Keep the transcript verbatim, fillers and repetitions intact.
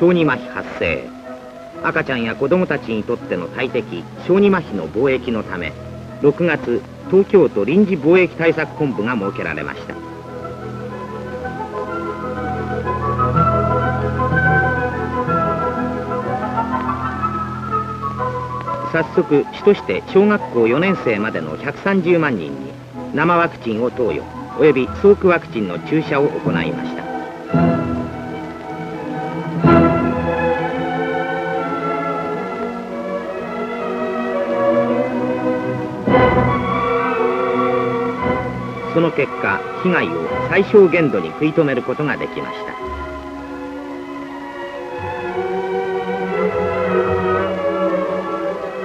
小児麻痺発生。赤ちゃんや子供たちにとっての大敵小児麻痺の防疫のため、ろくがつ東京都臨時防疫対策本部が設けられました。早速主として小学校よねん生までのひゃくさんじゅうまんにんに生ワクチンを投与およびソークワクチンの注射を行いました。その結果、被害を最小限度に食い止めることができました。